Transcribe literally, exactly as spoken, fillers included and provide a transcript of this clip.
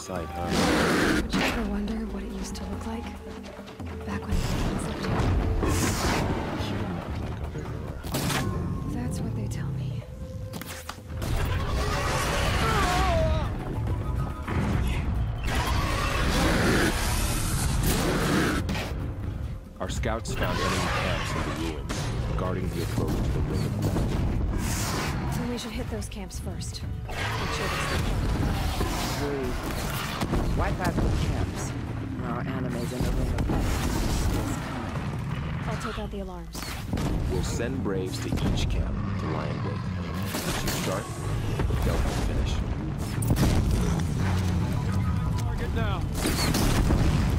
sight, huh? Would you ever wonder what it used to look like? Back when Titans lived here. You did not like our Aurora. That's what they tell me. Our scouts found enemy camps in the ruins, guarding the approach to the ring of battle. So we should hit those camps first. Make sure they stay quiet. Agreed. Wipe out the camps. Our enemies in the ring of battle. I'll take out the alarms. We'll send Braves to each camp to lie in wait. Once you start, they'll finish. Target down.